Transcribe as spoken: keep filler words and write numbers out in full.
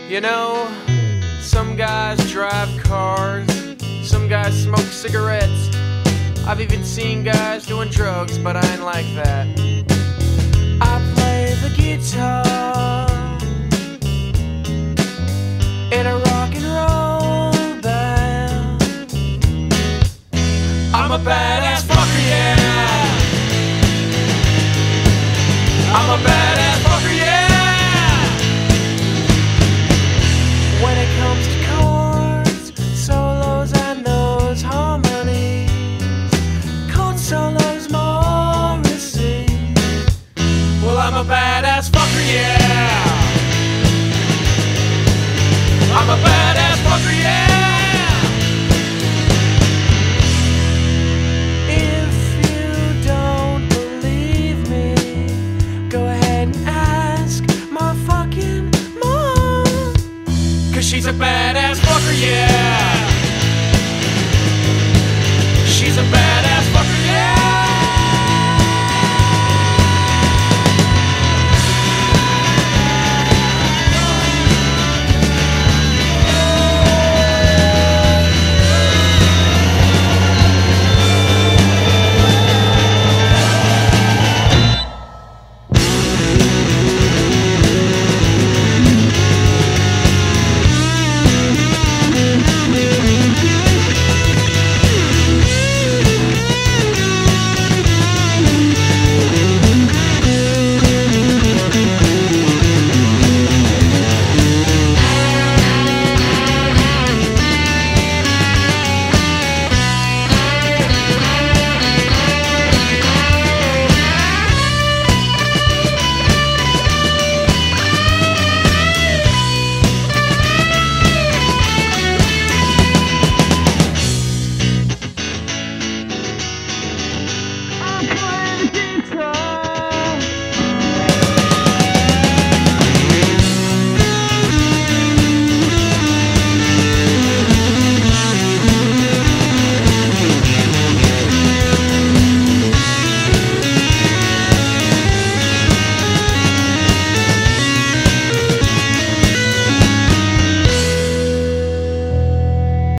You know, some guys drive cars, some guys smoke cigarettes. I've even seen guys doing drugs, but I ain't like that. I play the guitar in a rock and roll band. I'm a badass fucker, yeah. I'm a badass